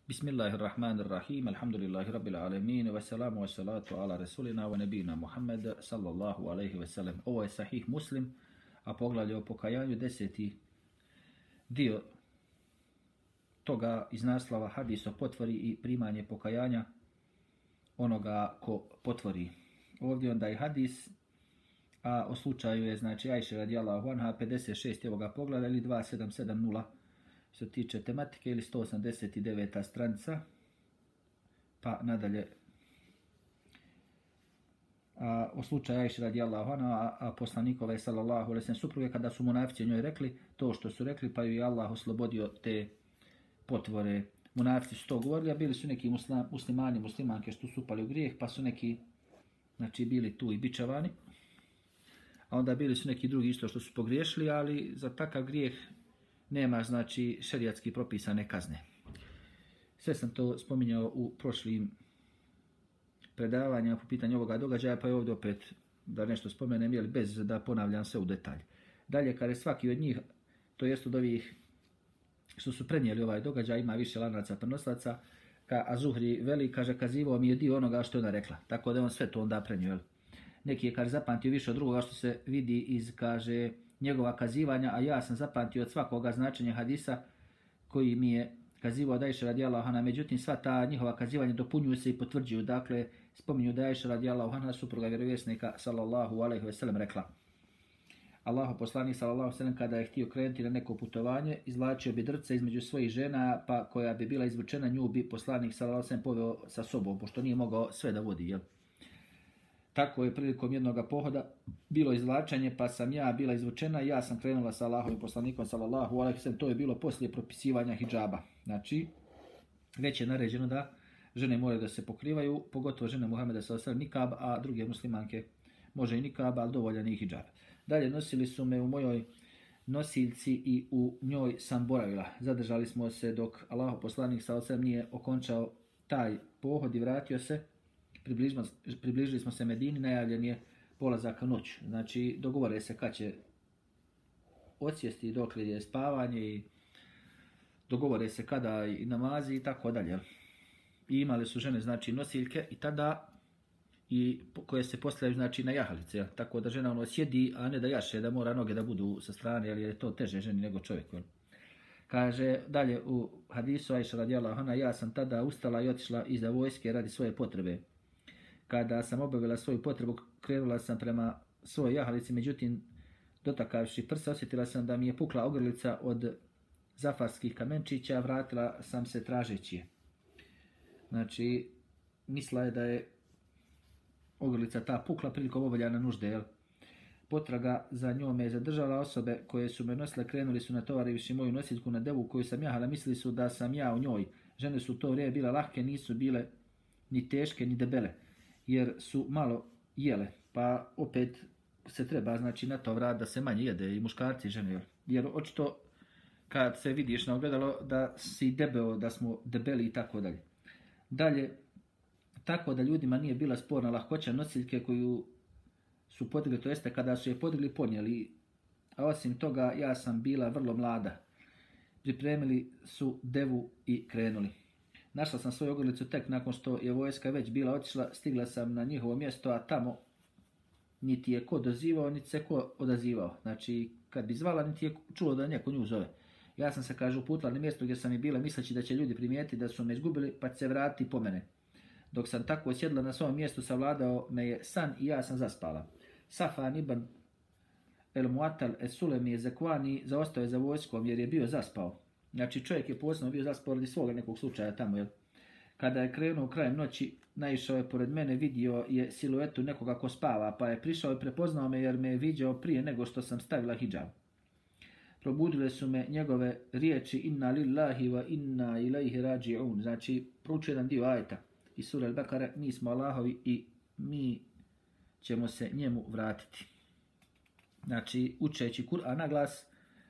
Bismillahirrahmanirrahim, alhamdulillahi rabbil alamin, wassalamu wassalatu ala rasulina wa nabina Muhammad sallallahu alaihi wasallam. Ovo je Sahih Muslim, a poglavlje o pokajanju, 10. dio toga iz naslova hadis o potvori i primanje pokajanja onoga ko potvori. Ovdje onda je hadis, a o slučaju je znači Ajše radijallahu anha 56. ovoga poglavlja ili 2770 što tiče tematike ili 189. stranica pa nadalje. O slučaju Ajše radijallahu anha, a poslanikove sallallahu alejhi ve sellem supruge, kada su munafici njoj rekli to što su rekli, pa ju je Allah oslobodio te potvore. Munafici su to govorili, a bili su neki muslimani, muslimanke što su upali u grijeh, pa su neki znači bili tu i bičavani. A onda bili su neki drugi isto što su pogriješili, ali za takav grijeh nema znači šerijatski propisane kazne. Sve sam to spominjao u prošlim predavanjima po pitanju ovoga događaja, pa je ovdje opet da nešto spomenem, jel, bez da ponavljam sve u detalj. Dalje, kada je svaki od njih, to jest od ovih što su prenijeli ovaj događaj, ima više lanaca prenoslaca, a Zuhri veli, kaže, kazivao mi je dio onoga što je ona rekla, tako da on sve to onda prenio. Jel. Neki je, kaže, zapamtio više od drugoga što se vidi iz, kaže, njegova kazivanja, a ja sam zapamtio od svakoga značenja hadisa koji mi je kazivao da Ajša radijallahu anha. Međutim, sva ta njihova kazivanja dopunjuju se i potvrđuju. Dakle, spominju da je Ajša radijallahu anha, supruga vjerovjesnika sallallahu alejhi ve sellem, rekla: Allahu poslanik sallallahu alejhi ve sellem kada je htio krenuti na neko putovanje, izvlačio bi drce između svojih žena, pa koja bi bila izvučena, nju bi poslanik sallallahu alejhi ve sellem poveo sa sobom, pošto nije mogao sve da vodi, jel? Tako je prilikom jednog pohoda bilo izvlačenje, pa sam ja bila izvučena i ja sam krenula sa Allahovim poslanikom sallallahu alejhi ve sellem. To je bilo poslije propisivanja hidžaba. Znači, već je naređeno da žene moraju da se pokrivaju, pogotovo žene Muhameda sallallahu alejhi ve sellem nikab, a druge muslimanke može i nikab, ali dovoljan je i hidžab. Dalje, nosili su me u mojoj nosiljci i u njoj sam boravila. Zadržali smo se dok Allahov poslanik sallallahu alejhi ve sellem nije okončao taj pohod i vratio se. Približili smo se Medini, najavljen je polazak noć. Znači, dogovore se kad će odsjesti, dok je spavanje i dogovore se kada i namazi i tako dalje. I imali su žene, znači, nosiljke i tada i koje se postavljaju, znači, na jahalice. Tako da žena ono sjedi, a ne da jaše, da mora noge da budu sa strane, jer je to teže ženi nego čovjeku. Kaže dalje u hadisu Ajša radijallahu anha, ja sam tada ustala i otišla iza vojske radi svoje potrebe. Kada sam obavila svoju potrebu, krenula sam prema svojoj jahalici, međutim, dotakavši prsa, osjetila sam da mi je pukla ogrlica od zafarskih kamenčića, vratila sam se tražeći je. Znači, mislila je da je ogrlica ta pukla prilikom obavljanja nužde, jel? Potraga za njome je zadržala, osobe koje su me nosile krenuli su natovariviši moju nosiljku na devu koju sam jahala, mislili su da sam ja u njoj. Žene su to vrijeme bile lahke, nisu bile ni teške ni debele, jer su malo jele, pa opet se treba znači na to vrat da se manje jede i muškarci i žene, jer očito kad se vidiš na ogledalo da si debeo, da smo debeli i tako dalje. Dalje, tako da ljudima nije bila sporna lahkoća nosiljke koju su podigli, to jeste kada su je podigli ponijeli, a osim toga ja sam bila vrlo mlada. Pripremili su devu i krenuli. Našla sam svoju ogrlicu tek nakon što je vojska već bila otišla, stigla sam na njihovo mjesto, a tamo niti je ko dozivao, niti se ko odazivao. Znači, kad bi zvala, niti je čulo da neko nju zove. Ja sam se, kaže, uputila na mjesto gdje sam i bila, misleći da će ljudi primijetiti da su me izgubili, pa će se vratiti po mene. Dok sam tako sjedla na svom mjestu, savladao me je san i ja sam zaspala. Safan ibn el-Muatal es-Sulemi je Zekvani zaostao je za vojskom jer je bio zaspao. Znači, čovjek je posebno bio zaspao radi svoga nekog slučaja tamo, jel? Kada je krenuo krajem noći, naišao je pored mene, vidio je siluetu nekoga ko spava, pa je prišao i prepoznao me jer me je viđao prije nego što sam stavila hidžab. Probudile su me njegove riječi inna lillahi wa inna ilaihi rađi'un. Znači, proučio jedan dio ajeta iz sure Al-Bekare, mi smo Allahovi i mi ćemo se njemu vratiti. Znači, učeći Kur'an na glas,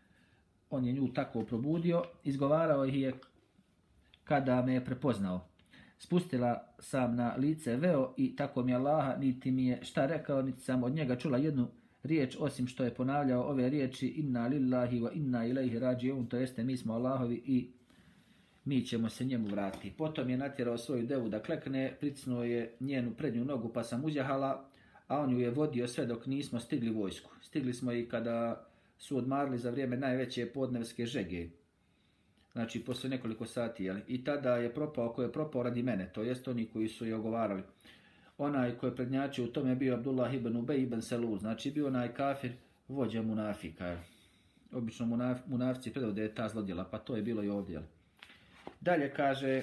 on je nju tako probudio, izgovarao ih je kada me je prepoznao. Spustila sam na lice veo i tako mi Allaha, niti mi je šta rekao, niti sam od njega čula jednu riječ, osim što je ponavljao ove riječi inna lillahi wa inna ilaihi rađi'un, to jeste mi smo Allahovi i mi ćemo se njemu vratiti. Potom je natjerao svoju devu da klekne, pricnuo je njenu prednju nogu pa sam uzjahala, a on ju je vodio sve dok nismo stigli vojsku. Stigli smo i kada su odmarili za vrijeme najveće podnevske žege. Znači, poslije nekoliko sati, jel? I tada je propao ko je propao radi mene, to jest oni koji su je ogovarali. Onaj koji je prednjačio u tome je bio Abdullah ibn Ubej ibn Selul, znači bio onaj kafir, vođa munafika. Jel? Obično munafici predvode ta zlodjela, pa to je bilo i ovdje. Jel? Dalje kaže,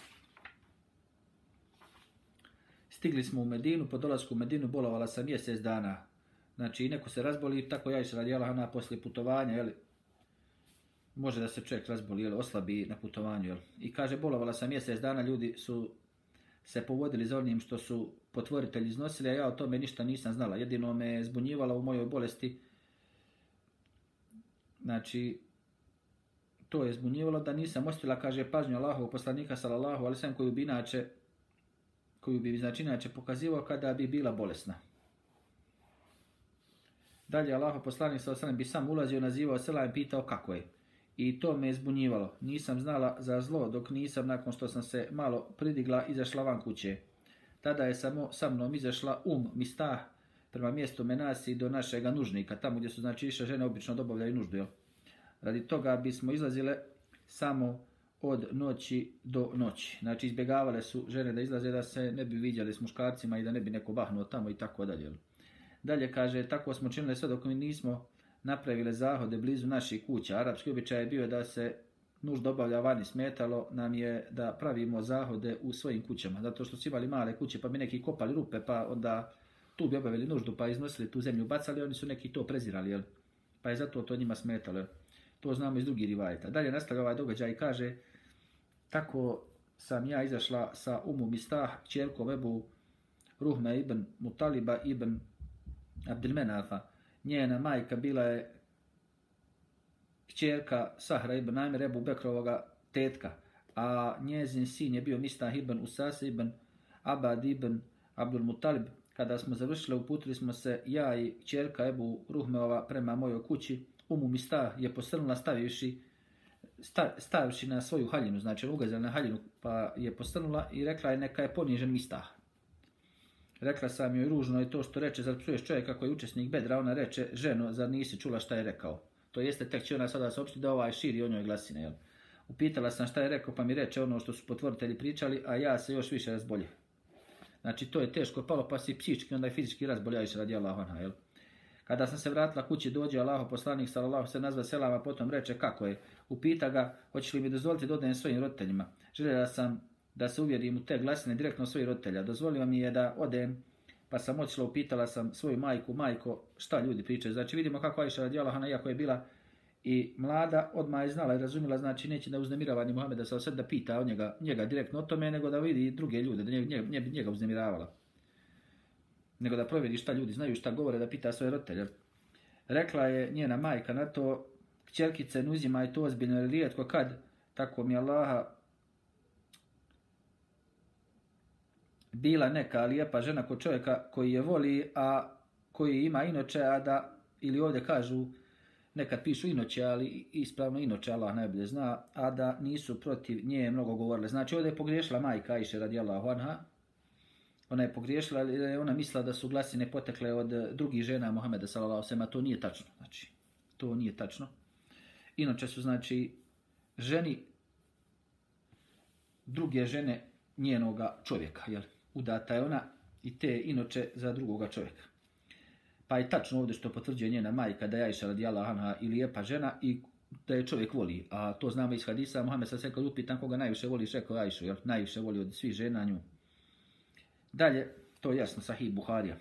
stigli smo u Medinu, po dolasku u Medinu bolovala sam mjesec dana. Znači, neko se razboli, tako ja išla radijala ona poslije putovanja, jel? Može da se čovjek razboli, jel? Oslabi na putovanju. Jel? I kaže, bolovala sam mjesec dana, ljudi su se povodili za onim što su potvoritelji iznosili, a ja o tome ništa nisam znala. Jedino me je zbunjivala u mojoj bolesti. Znači, to je zbunjivalo da nisam ostila, kaže, pažnju Allahovog poslanika sallallahu alejhi ve sellem koju bi znači inače pokazivao kada bi bila bolesna. Dalje Allahov poslanik sallallahu alejhi ve sellem bi sam ulazio, nazivao selam i pitao kako je. I to me je zbunjivalo. Nisam znala za zlo dok nisam, nakon što sam se malo pridigla, izašla van kuće. Tada je sa mnom izašla Mistah prema mjestu Menasi do našega nužnika, tamo gdje su znači više žene obično dobavljaju nuždu. Jel? Radi toga bismo izlazile samo od noći do noći. Znači izbjegavale su žene da izlaze da se ne bi viđali s muškarcima i da ne bi neko bahnuo tamo i tako dalje. Dalje kaže, tako smo činili sve dok mi nismo napravile zahode blizu naših kuća. Arapski običaj je bio da se nužda obavlja vani, smetalo nam je da pravimo zahode u svojim kućama, zato što su imali male kuće pa bi neki kopali rupe pa onda tu bi obavili nuždu pa iznosili tu zemlju, bacali, oni su neki to prezirali, jel? Pa je zato to njima smetalo. Jel? To znamo iz drugih rivajeta. Dalje nastavlja ovaj događaj i kaže, tako sam ja izašla sa Mistah, kćerkom Ebu Ruhme ibn Mutaliba ibn Abdilmenafa. Njena majka bila je kćerka Sahra ibn Amir Ebu Bekrovoga tetka, a njezin sin je bio Mistah ibn Usas ibn Abad ibn Abdul Mutalib. Kada smo završili, uputili smo se ja i kćerka Ebu Ruhmeova prema mojoj kući. Mistah je posrnula stavivši na svoju haljinu, znači ugazila na haljinu, pa je posrnula i rekla je neka je ponižen Mistah. Rekla sam joj, ružno je to što reče, zar psuješ čovjeka koji je učesnik bedra? Ona reče, ženo, zar nisi čula šta je rekao? To jeste, tek će ona sada saopštiti da ovaj širi o njoj glasine. Jel? Upitala sam šta je rekao, pa mi reče ono što su potvoritelji pričali, a ja se još više razbolje. Znači to je teško palo, pa si psihički, onda i fizički razboljaješ radijallahu anha. Jel? Kada sam se vratila kući, dođe Allahov poslanik sallallahu se nazva selama, potom reče kako je. Upita ga, hoćeš li mi dozvoliti da odem svojim roditeljima? Željela sam da se uvjerim u te glasine direktno svojih roditelja. Dozvolio mi je da odem, pa sam otišla, upitala sam svoju majko, šta ljudi pričaju. Znači vidimo kako Ajša radijallahu anha, iako je bila i mlada, odmah je znala i razumjela, znači neće da uznemirava ni Muhameda sallallahu alejhi ve sellem da pita od njega direktno o tome, nego da vidi druge ljude, da ne bi njega uznemiravala. Nego da provjeri šta ljudi znaju, šta govore, da pita svoje roditelje. Rekla je njena majka na to, kćerkice, ne uzimaj to ozbiljno, jer rijetko kad, tako mi Allaha, bila neka lijepa žena kod čovjeka koji je voli, a koji ima inoče, a da, ili ovdje kažu, nekad pišu inoće, ali ispravno inoće, Allah najbolje zna, a da nisu protiv nje mnogo govorile. Znači ovdje je pogriješila majka Ajše radijallahu anha. Ona je pogriješila, ali ona mislila da su glasine potekle od drugih žena Muhameda sallallahu alejhi ve sellem, a to nije tačno. Znači, to nije tačno. Inače su, znači, ženi druge žene njenoga čovjeka, jel? Udata je ona i te inače za drugoga čovjeka. Pa je tačno ovdje što potvrđuje njena majka da je Ajša radijallahu anha i lijepa žena i da je čovjek voli. A to znamo iz hadisa, Muhammed sa sekad upitan koga najviše voli, rekao Ajšu, jel? Najviše voli od svih žena nju. Dalje, to je jasno, Sahih Buharija.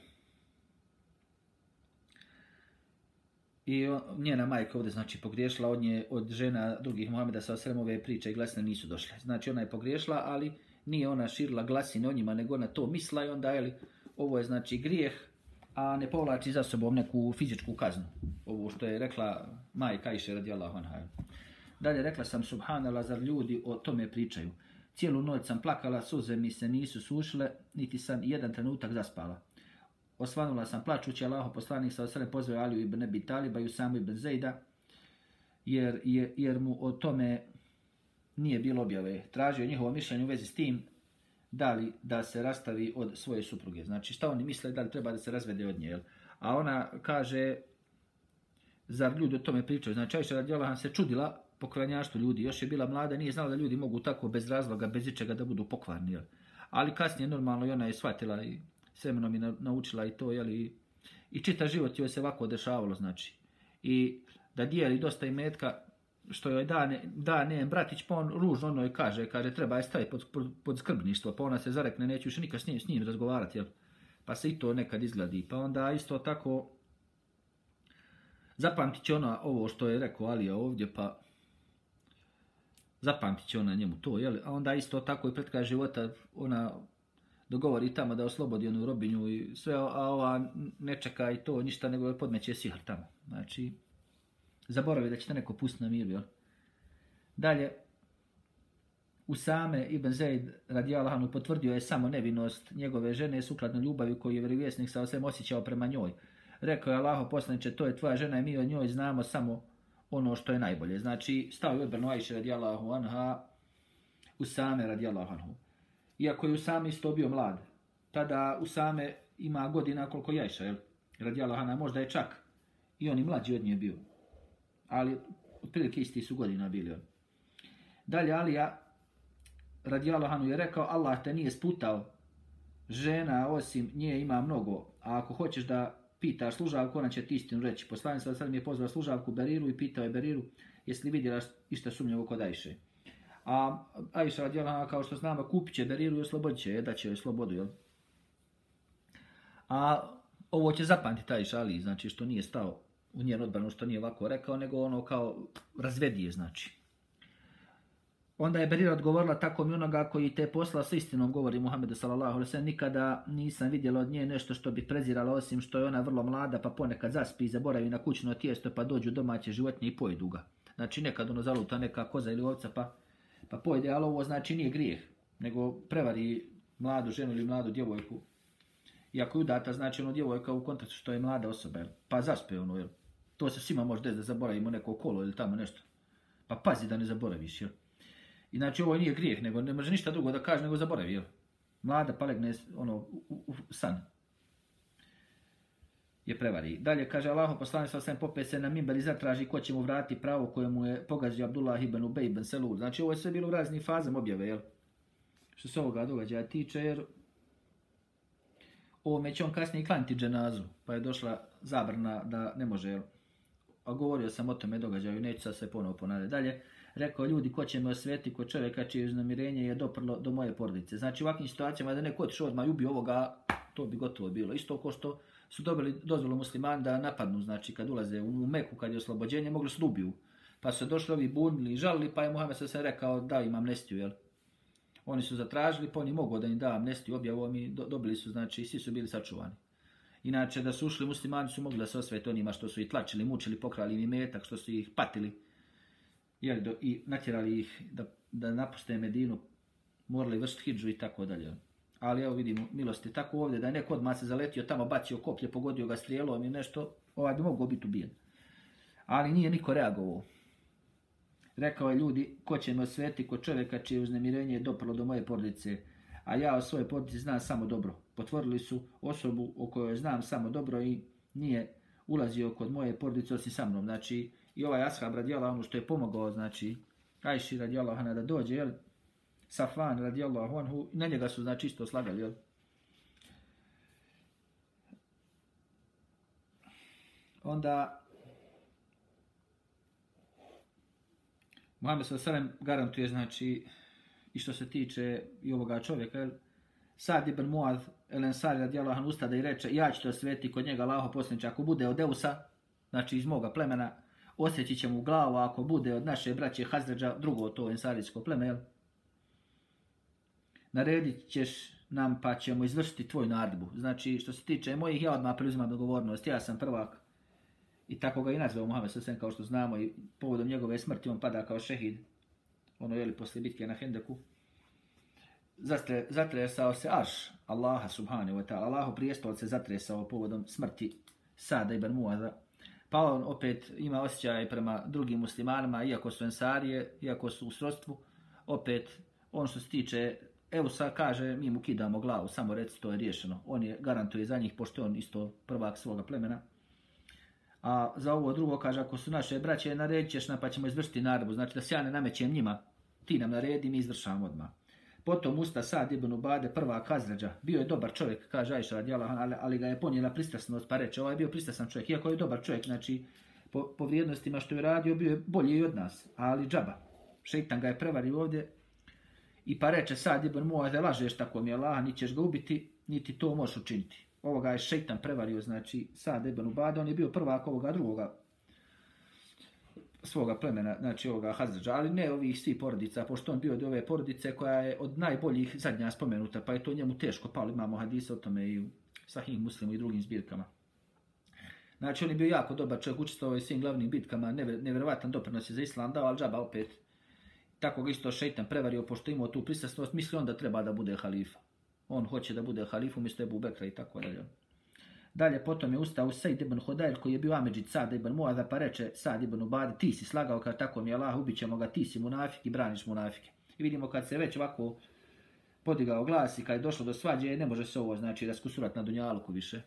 I njena majka ovdje znači pogriješila od žena drugih Muhameda sallallahu alejhi ve sellem, ove priče i glasine nisu došle. Znači ona je pogriješila, ali nije ona širila glasine o njima, nego ona to misla i onda je ovo je znači grijeh, a ne povlači za sobom neku fizičku kaznu. Ovo što je rekla majka Ajše radijallahu anha. Dalje rekla sam, subhanallah, zar ljudi o tome pričaju. Cijelu noć sam plakala, suze mi se nisu sušile, niti sam jedan trenutak zaspala. Osvanula sam plačući, Allahov poslanik sallallahu alejhi ve sellem pozvao Aliju ibn Abi Taliba i Usamu ibn Zejda, jer mu o tome nije bilo objave. Tražio njihovo mišljenje u vezi s tim da li da se rastavi od svoje supruge. Znači šta oni misle da li treba da se razvede od nje. Jel? A ona kaže, zar ljudi o tome pričaju? Znači Ajša radijallahu anha se čudila pokvaranjaštvu ljudi. Još je bila mlada, nije znala da ljudi mogu tako bez razloga, bez ičega da budu pokvarni. Jel? Ali kasnije normalno i ona je shvatila i s vremenom je naučila i to. Jel? I čitav život joj se ovako dešavalo. Znači. I da dijeli dosta imetka, što joj da njen bratić, pa on ružno ono joj kaže treba je staviti pod skrbništvo, pa ona se zarekne, neću više nikad s njim razgovarati, jel? Pa se i to nekad izgladi. Pa onda isto tako zapamtit će ona ovo što je rekao Alija ovdje, pa zapamtit će ona njemu to, jel? A onda isto tako i pred kraj života ona dogovori tamo da oslobodi onu robinju i sve, a ova ne čeka i to ništa, nego je podmeće sihr tamo. Znači, zaboravi da će te neko pustiti na miru, jel? Dalje, Usame ibn Zaid radijallahu anhu potvrdio je samo nevinost njegove žene sukladno ljubavi koju je vjerovjesnik sa osvijem osjećao prema njoj. Rekao je Allahov poslaniče, to je tvoja žena i mi od njoj znamo samo ono što je najbolje. Znači, stao je odbranu Ajše radijallahu anha Usame radijallahu anhu. Iako je Usame isto bio mlad, tada Usame ima godina koliko je Ajša, jel? Radijallahu anha, možda je čak i on i mlađi od nje bio. Ali otprilike isti su godina bili. Dalje Alija radijallahu anhu je rekao, Allah te nije sputao, žena osim nje ima mnogo, a ako hoćeš da pitaš služavku, ona će ti istinu reći. Poslanik sad mi je pozvao služavku Beriru i pitao je Beriru, jesi li vidjela išta sumnjivo kod Ajše. A Ajša radijallahu anha, kao što znamo, kupit će Beriru i oslobodit će je, da će joj slobodu. Jel? A ovo će zapamtiti Ajša Ali, znači što nije stao u njen odbranu, što nije ovako rekao, nego ono kao razvedi je, znači. Onda je Berira odgovorila, tako mi onoga koji te posla s istinom, govori Muhammed sallallahu alejhi ve sellem, nikada nisam vidjela od nje nešto što bi prezirala, osim što je ona vrlo mlada, pa ponekad zaspi i zaboravi na kućno tijesto, pa dođu domaće životinje i pojedu ga. Znači nekad ono zaluta neka koza ili ovca, pa pojede, ali ovo znači nije grijeh, nego prevari mladu ženu ili mladu djevojku. Iako je udata, znači ono djevojka u kontekstu što je mlada osoba, jel? Pa zaspe ono, jel? To se svima može desiti da zaboravimo neko kolo ili tamo nešto. Pa pazi da ne zaboraviš, jel? Inače ovo nije grijeh, nego ne može ništa drugo da kaže nego zaboravi, jel? Mlada pa legne ono, u san. Je prevari. Dalje kaže Allahov poslanik sallallahu alejhi ve sellem popet se na minber i zatraži ko će mu vratiti pravo koje mu je pogazio Abdullah ibn Ubej ibn Selul. Znači ovo je sve bilo u raznim fazama objave, jel? Što se ovoga događaja tiče, jer ovome će on kasnije klaniti dženazu, pa je došla zabrana da ne može, jel? A govorio sam o tome događaju, neću sad se ponovo ponavljati. Dalje, rekao ljudi ko će me osvetiti kod čovjeka čije uznemirenje je doprlo do moje porodice. Znači u ovakvim situacijama da neko otišao odmah i ubio ovoga, to bi gotovo bilo. Isto kao što su dobili dozvolu muslimani da napadnu, znači kad ulaze u Meku, kad je oslobođenje, mogli su da ubiju. Pa su došli ovi bunili i žalili, pa je Muhammed se rekao da im amnestiju, jel? Oni su zatražili, pa oni mogu da im da amnestiju, objavom i dobili su, znači svi su bili sačuvani. Inače, da su ušli muslimani su mogli da se osvete onima što su ih tlačili, mučili, pokrali im imetak, što su ih patili, jel, i natjerali ih da napuste Medinu, morali vršiti hidžu i tako dalje. Ali evo vidimo, milosti tako ovdje, da je neko odmah se zaletio tamo, bacio koplje, pogodio ga strijelom i nešto, ovaj bi mogao biti ubijen. Ali nije niko reagovao. Rekao je ljudi, ko će me osvetiti kod čovjeka čije uznemirenje je doprlo do moje porodice, a ja o svojoj porodici znam samo dobro. Potvorili su osobu o kojoj znam samo dobro i nije ulazio kod moje porodice osim sa mnom. Znači, i ovaj ashab radijallahu anhu što je pomogao, znači, Ajši radijallahu anha da dođe, jel? Safvan radijallahu anhu, na njega su, znači, isto slagali, jel? Onda Muhammed sallallahu alejhi ve sellem garantuje, znači, i što se tiče i ovoga čovjeka, jel? Sad ibn Muad el Ensari radijallahu anhu ustada i reče, ja ću te osvetiti kod njega Allahov poslaniče, ako bude od Eusa, znači iz moga plemena, osjeći će mu u glavu, a ako bude od naše braće Hazređa, drugo to ensarijsko pleme, jel? Naredit ćeš nam pa ćemo izvršiti tvoju naredbu. Znači, što se tiče mojih, ja odmah preuzimam dogovornost, ja sam prvak. I tako ga i nazvao Muhammed sallallahu kao što znamo, i povodom njegove smrti on pada kao šehid, ono je li poslije bitke na Hendeku. Zatresao se arš Allaha subhanahu wa ta'ala. Allahu prijestol se zatresao povodom smrti Sada ibn Muaza. Pa on opet ima osjećaj prema drugim muslimanima, iako su ensarije, iako su u srodstvu. opet, on što se tiče Eusa kaže, mi mu kidamo glavu, samo reci, to je riješeno. On je garantuje za njih, pošto on isto prvak svoga plemena. A za ovo drugo kaže, ako su naše braće, naredit ćeš nam pa ćemo izvršiti naredbu. Znači da se ja ne namećem njima, ti nam naredi, mi izvršamo odmah. Potom usta Sad ibn Ubade, prvak Hazređa, bio je dobar čovjek, kaže Ajša radijallahu anha, ali ga je ponijela pristrasnost, pa reče, ovaj je bio pristrasan čovjek, iako je dobar čovjek, znači po vrijednostima što je radio, bio je bolji i od nas, ali džaba. Šeitan ga je prevario ovdje i pa reče Sad ibn Muade, lažeš tako mi Allah, niti ćeš ga ubiti, niti to možeš učiniti. Ovoga je šeitan prevario, znači Sad ibn Ubade, on je bio prvak ovoga drugoga svoga plemena, znači ovoga Hazređa, ali ne ovih svih porodica, pošto on bio od ove porodice koja je od najboljih zadnja spomenuta, pa je to njemu teško palo, imamo hadise o tome i u Sahih Muslimu i drugim zbirkama. Znači on je bio jako dobar čovjek, učestvovao je svim glavnim bitkama, nevjerovatan doprinos je za islam dao, ali džaba opet, tako ga isto šeitan prevario, pošto imao tu pristrasnost, misli on da treba da bude halifa. On hoće da bude halifa umjesto Ebu Bekra i tako dalje. Dalje potom je ustao Sejd ibn Hudajl koji je bio amidžit Sada ibn Muada, pa reče Sad ibn Ubade, ti si slagao kad tako mi je Allah, ubit ćemo ga, ti si munafik i braniš munafike. I vidimo kad se već ovako podigao glas i kad je došlo do svađe, ne može se ovo znači raskusurati na dunjaluku više.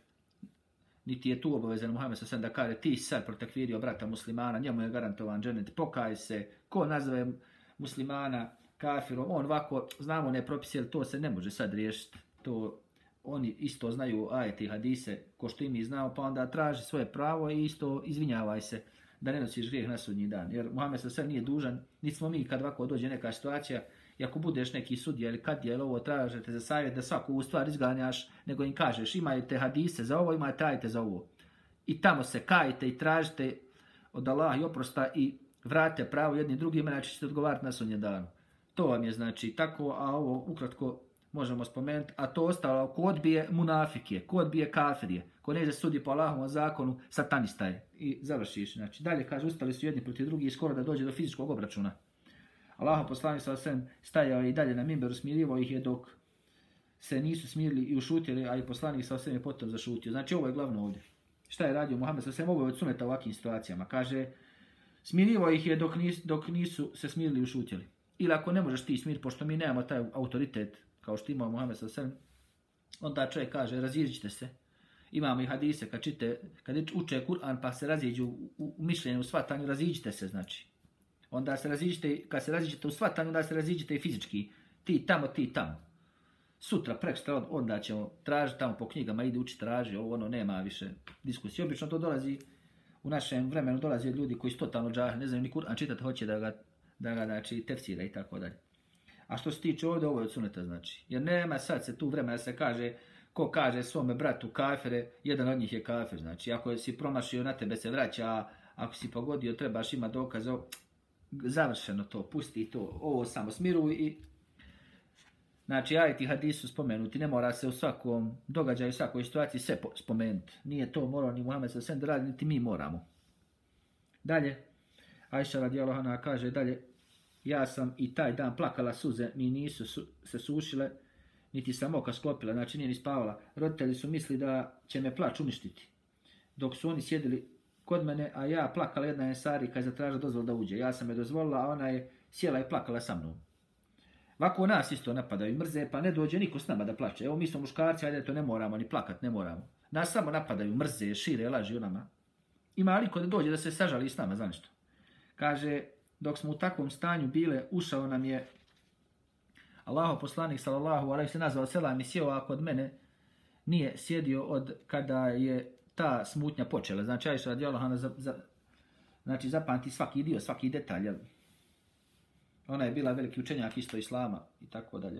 Niti je tu obavezan Muhammed s.a.v. da kaže ti si sad protekvirio brata muslimana, njemu je garantovan dženet, pokaj se, ko nazove muslimana kafirom, on ovako, znamo ne propisi, ali to se ne može sad riješiti, to oni isto znaju ajete i hadise, ko što i mi znamo, pa onda traži svoje pravo i isto izvinjavaj se da ne nosiš grijeh na sudnji dan. Jer Muhammed s.a.v. nije dužan, niti smo mi kad ovako dođe neka situacija, i ako budeš neki sudija ili kad je ovo tražite za savjet da svaku stvar izganjaš, nego im kažeš imajte hadise za ovo, imajte ajete za ovo. I tamo se kajite i tražite od Allaha i oprosta i vratite pravo jednim drugim, znači ćete odgovarati na sudnjem danu. To vam je znači tako, a ovo ukratko možemo spomenuti, a to ostalo ko odbije munafike, ko odbije kafirije, ko ne sudi po Allahovom zakonu, satanista je. I završiš. Znači, dalje kaže, ustali su jedni protiv drugih skoro da dođe do fizičkog obračuna. Allahov poslanik s.a.v. stajao i dalje na mimberu, smirivao ih je dok se nisu smirili i ušutili, a i poslanik s.a.v. je potom zašutio. Znači, ovo je glavno ovdje. Šta je radio Muhammed s.a.v. Ovo je od suneta u ovakvim situacijama. Kaže, smirivao ih je dok nisu se smirili i ušutili. Ili ako ne možeš ti smiriti, pošto mi nemamo taj autoritet, kao što imao Muhammed s.a.v. onda čovjek kaže, raziđite se. Imamo i hadise, kad uče Kur'an pa se raziđu u mišljenju, u shvatanju, raziđite se, znači. Onda se raziđite, kad se raziđete u shvatanju, onda se raziđite i fizički. Ti tamo, ti tamo. Sutra, prekstra, onda ćemo tražiti tamo po knjigama, ide uči, traži, ovo ono, nema više diskusije. Obično to dolazi, u našem vremenu dolazi od ljudi koji su totalno džahili, ne znaju ni Kur'an čitati, hoće da ga znači, tefsira i tako dalje. A što se tiče ovdje, ovo je od suneta, znači. Jer nema sad se tu vremena se kaže, ko kaže svome bratu kafire, jedan od njih je kafir. Znači, ako si promašio, na tebe se vraća, a ako si pogodio, trebaš ima dokaz, završeno to, pusti to, ovo samo smiruj i... Znači, ajeti hadisu spomenuti, ne mora se u svakom događaju, u svakoj situaciji sve spomenuti. Nije to morao ni Muhammed s.a.v. da radi, niti mi moramo. Dalje, Ajša radijallahu anha kaže dalje, ja sam i taj dan plakala suze, ni nisu se sušile, niti sam oka sklopila, znači nije ni spavala. Roditelji su mislili da će me plać uništiti. Dok su oni sjedili kod mene, a ja plakala, jedna ensari kad je zatražila dozvolu da uđe. Ja sam je dozvolila, a ona je sjela i plakala sa mnom. Ovako nas isto napadaju, mrze, pa ne dođe niko s nama da plače. Evo mi smo muškarci, ajde to ne moramo, ni plakat ne moramo. Nas samo napadaju, mrze, šire, laži o nama. Ima li ko da dođe da se sažali s nama za nešto? Kaže, dok smo u takvom stanju bile, ušao nam je Allahov poslanik sallallahu alejhi se nazvao selam i sjeo, a kod mene nije sjedio od kada je ta smutnja počela. Znači, Ajša radijallahu anha znači zapamti svaki dio, svaki detalj. Ona je bila veliki učenjak isto islama i tako dalje.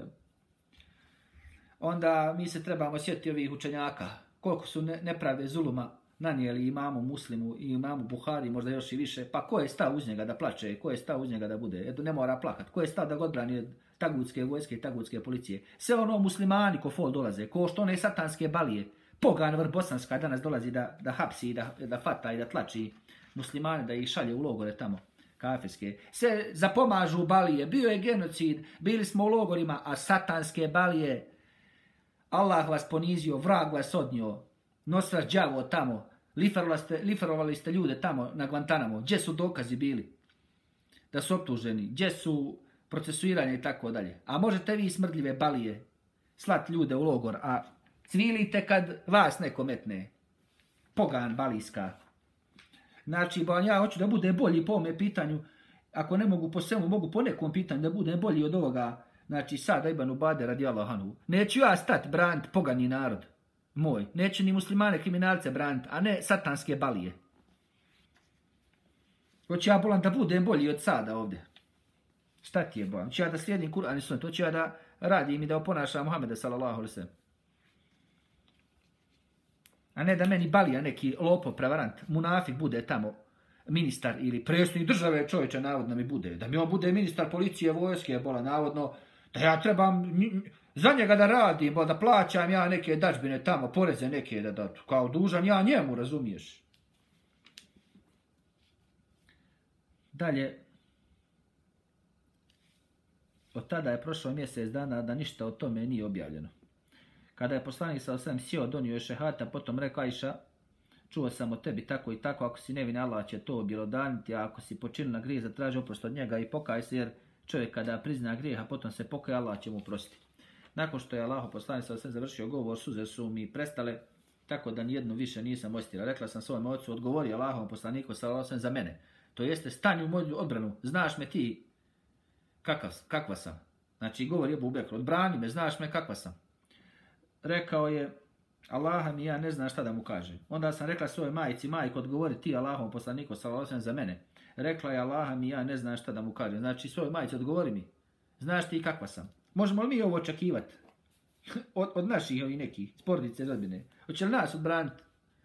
Onda mi se trebamo sjetiti ovih učenjaka, koliko su nepravde zuluma nanijeli imamu Muslimu i imamu Buhari, možda još i više, pa ko je stao uz njega da plače, ko je stao uz njega da bude, eto ne mora plakat, ko je stao da ga odbrani od tagutske vojske i tagutske policije. Sve ono muslimani ko fol dolaze, ko što one satanske balije, pogan vr bosanska danas dolazi da hapsi, da fata i da tlači muslimane, da ih šalje u logore tamo, kafirske. Se zapomažu balije, bio je genocid, bili smo u logorima, a satanske balije, Allah vas ponizio, vrag vas odnio, nos vas đavo tamo, liferovali ste ljude tamo na Guantanamo, gdje su dokazi bili da su optuženi, gdje su procesuiranja i tako dalje. A možete vi smrdljive balije slati ljude u logor, a cvilite kad vas neko metne. Pogan balijska. Znači, ja hoću da bude bolji po ovome pitanju. Ako ne mogu po svemu, mogu po nekom pitanju da bude bolji od ovoga. Znači, Sada ibn Ubade radijallahu anhu. Neću ja stat branit pogani narod moj. Neću ni muslimane kriminalce branit, a ne satanske balije. Hoću ja bolan da budem bolji od Sada ovdje. Šta ti je bolan? Hoću ja da slijedim Kur'an i sunnet. Hoću ja da radim i da oponašam Muhameda sallallahu alejhi ve sellem. A ne da meni balija neki lopo, prevarant, munafik bude tamo ministar ili predsjednik države čovječa navodno mi bude. Da mi on bude ministar policije, vojske, bola navodno, da ja trebam za njega da radim, da plaćam ja neke dažbine tamo, poreze neke, da kao dužan ja njemu, razumiješ. Dalje, od tada je prošlo mjesec dana da ništa o tome nije objavljeno. Kada je poslanik sallallahu alejhi ve sellem sjeo, donio je šehata, potom rekao Ajša, čuo sam o tebi tako i tako, ako si nevin, Allah će to objelodaniti, a ako si počinila grijeh, zatraži oprost od njega i pokaj se, jer čovjek kada prizna grijeh, a potom se pokaje, Allah će mu oprostiti. Nakon što je Allahov poslanik sallallahu alejhi ve sellem završio govor, suze su mi prestale, tako da nijednu više nisam ostila. Rekla sam svom ocu, odgovori Allahovom poslaniku sallallahu alejhi ve sellem za mene. To jeste, stani u moju odbranu, znaš me ti kakva sam. Znači, govori Ebu Bekr, odbrani me, znaš me kakva sam. Rekao je, Allaha mi, ja ne znam šta da mu kažem. Onda sam rekla svojoj majici, majko, odgovori ti Allahom poslaniku sallallahu alejhi ve sellem za mene. Rekla je, Allaha mi, ja ne znam šta da mu kažem. Znači, svojoj majici, odgovori mi, znaš ti kakva sam. Možemo li mi ovo očekivati? od naših ovih nekih, spordice, rodbine. Hoće li nas odbraniti?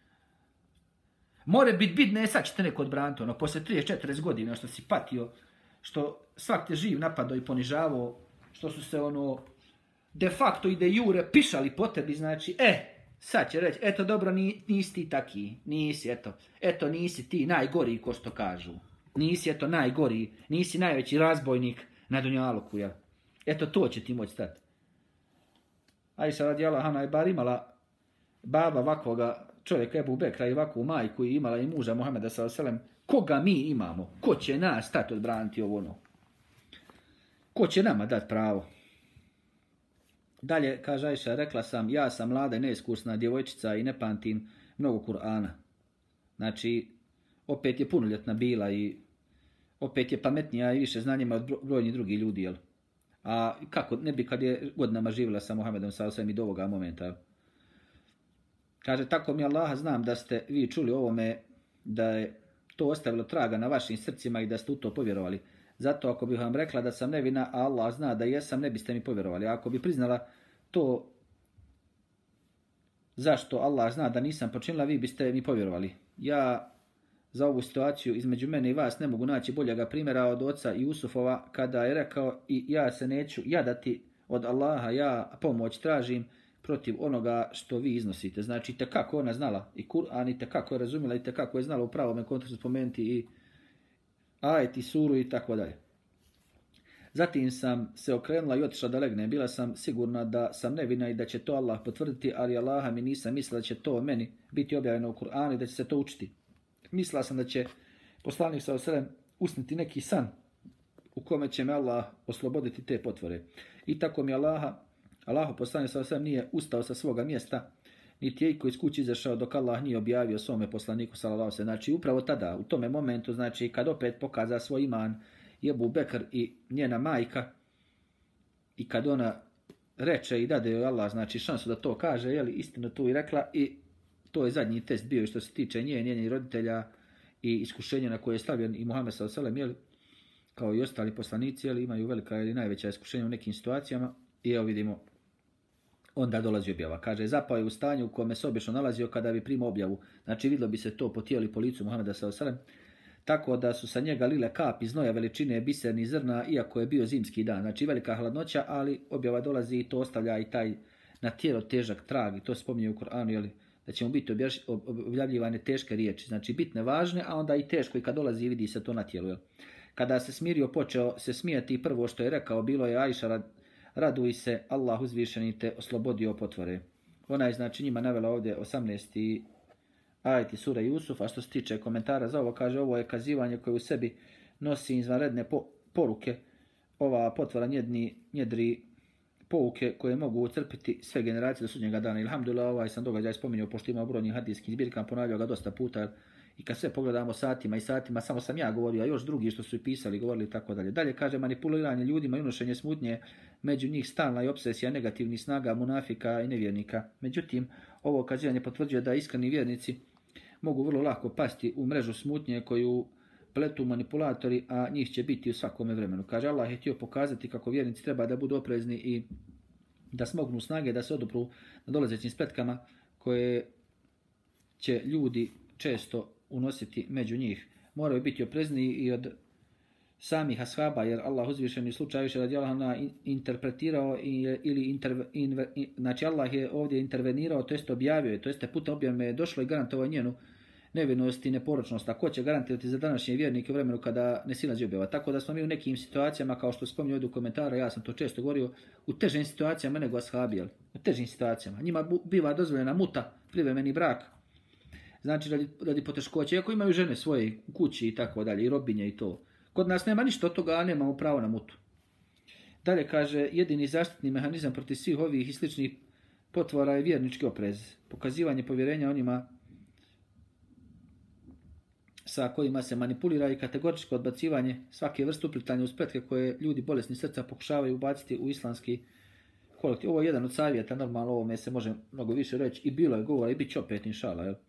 More biti bitne, sad ćete neko odbraniti, ono, posle 30-40 godina što si patio, što svak te živ napadao i ponižavao, što su se ono de facto i de jure pišali po tebi, znači, sad će reći, eto dobro, nisi ti taki, nisi, eto nisi ti najgoriji, ko što kažu. Nisi, eto, najgoriji, nisi najveći razbojnik na dunjaluku, ja. Eto, to će ti moći stati. Ajša radijallahu anha je bar imala baba ovakvoga čovjeka Ebu Bekra i ovakvu majku i imala i muža Muhameda sallallahu alejhi ve sellem. Koga mi imamo? Ko će nas stati odbraniti ovo ono? Ko će nama dati pravo? Dalje, kaže Ajša, rekla sam, ja sam mlada i neiskusna djevojčica i ne pamtim mnogo Kur'ana. Znači, opet je punoljetna bila i opet je pametnija i više znanjima od brojnih drugih ljudi, jel? A kako ne bi kad je godinama živjela sa Muhammedom sallallahu alejhi ve sellem i do ovoga momenta, jel? Kaže, tako mi Allaha znam da ste vi čuli ovome, da je to ostavilo traga na vašim srcima i da ste u to povjerovali. Zato ako bih vam rekla da sam nevina, a Allah zna da jesam, ne biste mi povjerovali. A ako bi priznala to zašto Allah zna da nisam počinila, vi biste mi povjerovali. Ja za ovu situaciju između mene i vas ne mogu naći boljega primjera od oca Jusufova kada je rekao i ja se neću jadati od Allaha, ja pomoć tražim protiv onoga što vi iznosite. Znači, tekako ona znala i Kur'an, i tekako je razumjela, i tekako je znala u pravome kontekstu spomenuti i ajet i suru i tako dalje. Zatim sam se okrenula i otišla da legnem. Bila sam sigurna da sam nevina i da će to Allah potvrditi, ali Allaha mi nisam mislila da će to meni biti objavljeno u Kur'anu i da će se to učiti. Mislila sam da će poslanik sallallahu alejhi ve sellem usniti neki san u kome će me Allah osloboditi te potvore. I tako mi Allahov poslanik sallallahu alejhi ve sellem nije ustao sa svoga mjesta, niti je iko iz kuće izašao dok Allah nije objavio svome poslaniku sallallahu alejhi ve sellem. Znači upravo tada, u tome momentu, znači kad opet pokaza svoj iman Ebu Bekr i njena majka i kad ona reče i dade joj Allah, znači šansu da to kaže, jeli, istinu tu i rekla, i to je zadnji test bio što se tiče njenih roditelja i iskušenja na koje je stavljen i Muhammed sallallahu alejhi ve sellem, kao i ostali poslanici, jeli, imaju velika ili najveća iskušenja u nekim situacijama. I evo vidimo, onda dolazi objava. Kaže, zapao je u stanju u kome se obično nalazio kada bi primao objavu. Znači vidjelo bi se to po tijelu i po licu Muhameda sallallahu alejhi ve sellem, tako da su sa njega lile kapi znoja veličine bisernih zrna, iako je bio zimski dan. Znači velika hladnoća, ali objava dolazi i to ostavlja i taj na tijelo težak trag. I to spominje u Kur'anu, jeli, da će mu biti objavljivane teške riječi. Znači bitne, važne, a onda i teško, i kad dolazi vidi se to na tijelu. Jeli. Kada se smirio, počeo se smijati, prvo što je rekao bilo je, Ajša, raduj se, Allah uzvišeni te oslobodio potvore. Ona je znači njima navela ovdje 18. ajet iz sure Jusuf, a što se tiče komentara za ovo, kaže, ovo je kazivanje koje u sebi nosi izvanredne poruke ova potvora njedri pouke koje mogu ucrpiti sve generacije do sudnjega dana. Alhamdulillah, ovaj sam događaj spominjao, pošto ima brojnih hadijskih zbirka, ponavljao ga dosta puta i kad sve pogledamo satima i satima, samo sam ja govorio, a još drugi što su i pisali, govorili i tako dalje. Dalje kaže manipuliranje ljudima i unošenje smutnje, među njih stalna i obsesija negativnih snaga, munafika i nevjernika. Međutim, ovo kazivanje potvrđuje da iskreni vjernici mogu vrlo lako pasti u mrežu smutnje koju pletu manipulatori, a njih će biti u svakome vremenu. Kaže, Allah je htio pokazati kako vjernici treba da budu oprezni i da smognu snage, da se odupru na dolazećim spletkama koje će ljudi često unositi među njih. Moraju biti oprezniji i od samih ashaba, jer Allah uzvišeni slučaj više radijallahu anhu interpretirao znači Allah je ovdje intervenirao, to jest objavio je, to jeste putem objave je došlo i garantovao njenu nevinost i neporočnost. A ko će garantirati za današnje vjernike u vremenu kada ne silazi objava? Tako da smo mi u nekim situacijama, kao što spominju ovdje u komentara, ja sam to često govorio, u težim situacijama nego ashabi, u težim situacijama. Njima biva dozvoljena muta, privremeni brak, znači radi poteškoće, iako imaju žene svoje u kući i tako dalje, i robinje i to. Kod nas nema ništa od toga, a nemamo pravo na mutu. Dalje kaže, jedini zaštitni mehanizam protiv svih ovih i sličnih potvora je vjernički oprez, pokazivanje povjerenja onima sa kojima se manipulira i kategoričko odbacivanje svake vrste uplitanja u spletke koje ljudi bolesni srca pokušavaju ubaciti u islamski kolektiv. Ovo je jedan od savjeta, normalno ovome se može mnogo više reći i bilo je govora i bit će opet inšala. Jel?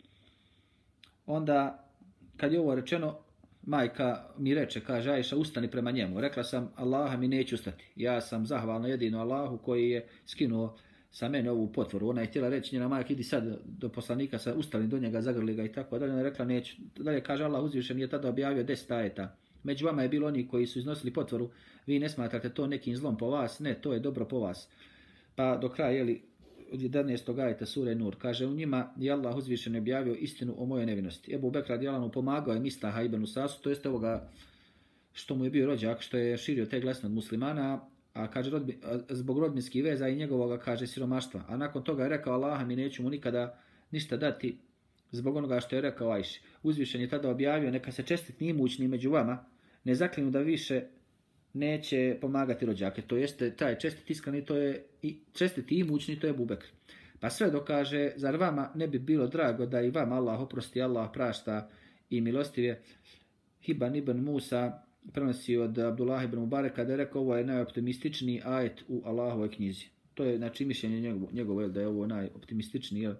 Onda, kad je ovo rečeno, majka mi reče, kaže Ajša, ustani prema njemu. Rekla sam, Allaha mi neću ustati. Ja sam zahvalna jedino Allahu koji je skinuo sa mene ovu potvoru. Ona je htjela reći, njena majka, idi sad do poslanika, ustali do njega, zagrli ga i tako dalje. Ona je rekla, neću. Dalje kaže, Allah uzvišen je tada objavio 10 ajeta. Među vama je bilo oni koji su iznosili potvoru, vi ne smatrate to nekim zlom po vas, ne, to je dobro po vas. Pa do kraja, jeli, od 11. ajeta sure Nur, kaže, u njima je Allah uzvišen objavio istinu o mojoj nevinosti. Ebu Bekr radijallahu anhu pomagao je Mistaha ibn Usasu, to jeste ovoga što mu je bio rođak, što je širio te glasne od muslimana, a kaže zbog rodbinskih veza i njegovoga, kaže, siromaštva. A nakon toga je rekao, Allaha mi neću mu nikada ništa dati zbog onoga što je rekao Ajši. Uzvišen je tada objavio, neka se čestitni i imućni među vama ne zaklinu da više neće pomagati rođake. To jeste taj čestit iskreni, to je i čestiti i imućni, to je Ebu Bekr. Pa sve dokaže, zar vama ne bi bilo drago da i vama Allah oprosti, Allah prašta i milostivije. Hiban ibn Musa prenosi od Abdullah ibn Mubareka da je rekao, ovo je najoptimističniji ajet u Allahovoj knjizi. To je, znači, mišljenje njegovo, da je ovo najoptimističniji.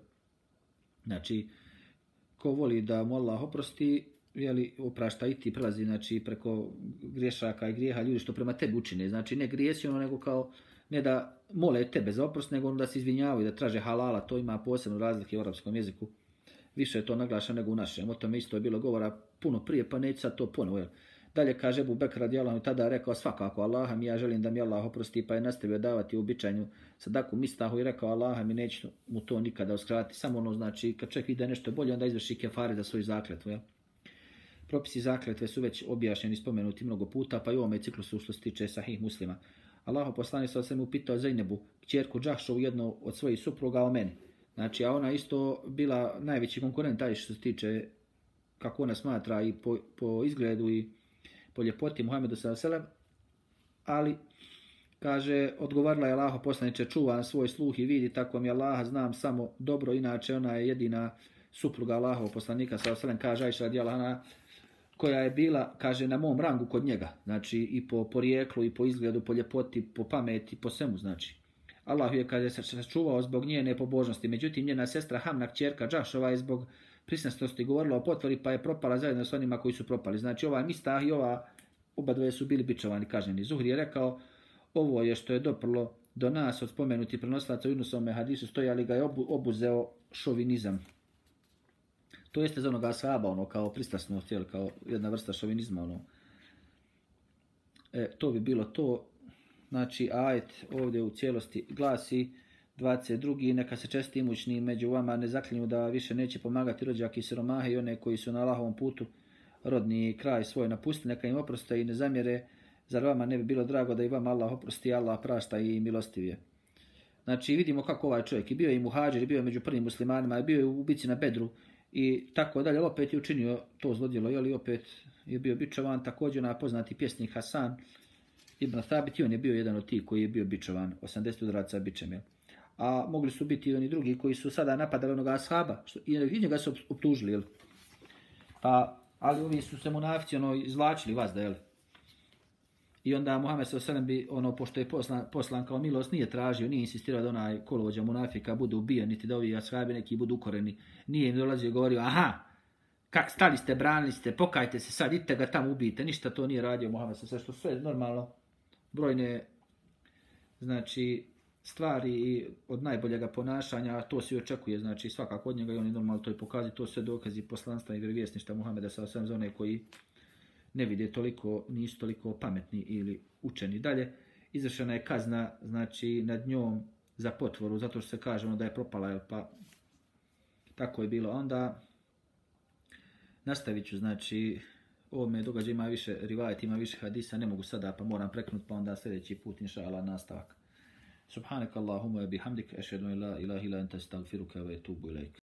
Znači, ko voli da mu Allah oprosti, jeli, oprašta i ti prelazi, znači, preko griješaka i grijeha ljudi što prema tebi učine. Znači, ne grijesi ono, nego kao, ne da mole tebe za oprost, nego da se izvinjavaju, da traže halala, to ima posebno razlike u arapskom jeziku. Više je to naglašeno nego u našem. O tome isto je bilo govora puno prije, pa neće sad to ponovo. Dalje kaže Ebu Bekr radijallahu anhu tada rekao, svakako Allaha mi, ja želim da mi Allah oprosti, pa je nastavio davati uobičajenu sadaku Mistahu i rekao, Allaha mi, neću mu to nikada uskratiti. Samo ono, znači, kad čovjek vidi nešto bolje, onda izvrši kefare za svoju zakletvu. Propisi zakletve su već objašnjeni, spomenuti mnogo puta, pa i u ovome ciklusu što se tiče Sahih Muslima. Allahu poslanik se mu pitao Zajnebu, kćerku Džahšovu, jednu od svojih supruga, o meni. Znači, a ona isto bila najveći konkurent što se tiče, kako ona smatra, i po izgledu i po ljepoti Muhammedu s.a.v. Ali, kaže, odgovarala je Allaho poslaniče, čuvam svoj sluh i vidi, tako mi Allaha znam samo dobro, inače ona je jedina supruga Allahov poslanika s.a.v. kaže Ajša radijallahu anha, koja je bila, kaže, na mom rangu kod njega, znači i po porijeklu, i po izgledu, po ljepoti, po pameti, po svemu, znači. Allah je, kaže, se sačuvao zbog njene pobožnosti, međutim njena sestra Hamna, kćerka Džahšova, je zbog prisnosti govorila o potvori, pa je propala zajedno s onima koji su propali. Znači, ova Mistah i ova oba dvoje su bili bičovani, kažnjeni. Zuhri je rekao, ovo je što je doprlo do nas od spomenuti prenosilaca u Yunusovome hadisu, stoji, ali ga je obuzeo šovinizam. To jeste za onoga ashaba, ono, kao pristrasnost, kao jedna vrsta šovinizma, ono. To bi bilo to. Znači, ajet ovdje u cijelosti glasi 22. Neka se česti imućni među vama ne zaklinju da više neće pomagati rođake i siromahe i one koji su na Allahovom putu rodni kraj svoj napusti, neka im oproste i ne zamjere. Zar vama ne bi bilo drago da i vama Allah oprosti, Allah prašta i milostivije. Znači, vidimo kako ovaj čovjek, i bio je i muhađir, i bio je među prvim muslimanima, i bio je u bici na Bedru i tako dalje, opet je učinio to zlodjelo, jel, i opet je bio bičovan. Također na poznati pjesnik Hasan Ibn Thabit i on je bio jedan od tih koji je bio bičovan, 80 udaraca bičem. A mogli su biti i oni drugi koji su sada napadali onoga ashaba i njega su optužili. Jel? Ali ovi su se munafici izvlačili vazda, jel? I onda Muhammed s.a.v. bi, pošto je poslan kao milost, nije tražio, nije insistirao da onaj kolovođa munafika budu ubijen, niti da ovi ashabi neki budu ukoreni. Nije im dolazio i govorio, aha, kak stali ste, branili ste, pokajte se sad, idite ga tamo ubijte. Ništa to nije radio Muhammed s.a.v. što sve normalno, brojne, znači, stvari od najboljega ponašanja, to se i očekuje, znači svakako od njega i on je normalno to i pokazuje, to sve dokazi poslanstva i vjerovjesništva Muhameda s.a.v. za one koji ne vide toliko, nisu toliko pametni ili učeni. Dalje, izvršena je kazna, znači, nad njom za potvoru, zato što se kaže da je propala, pa tako je bilo. Onda nastavit ću, znači, ovome događaju ima više rivajeta, ima više hadisa, ne mogu sada, pa moram preknuti, pa onda sljedeći put, inša Allah, nastavak. Subhanak Allahumma bihamdik, ešhedu in la ilaha illa anta astaghfiruka wa atubu ilaik.